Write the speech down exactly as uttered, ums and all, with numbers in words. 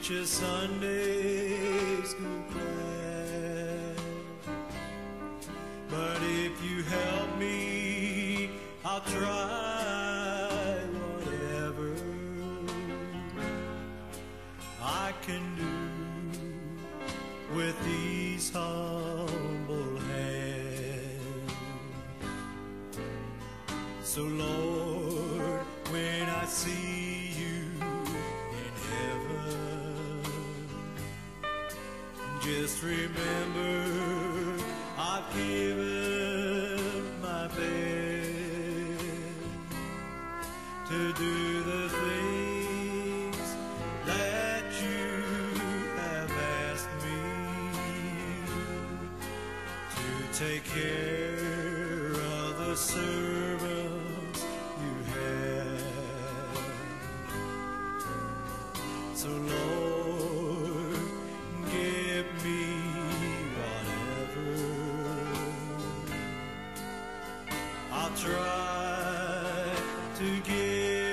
teach a Sunday school class. But if you help me, I'll try whatever I can do with these humble hands. So Lord, when I see you in heaven, just remember I've given my best to do the things that you have asked me, to take care of the servants you have. So Lord, give me whatever. I'll try to give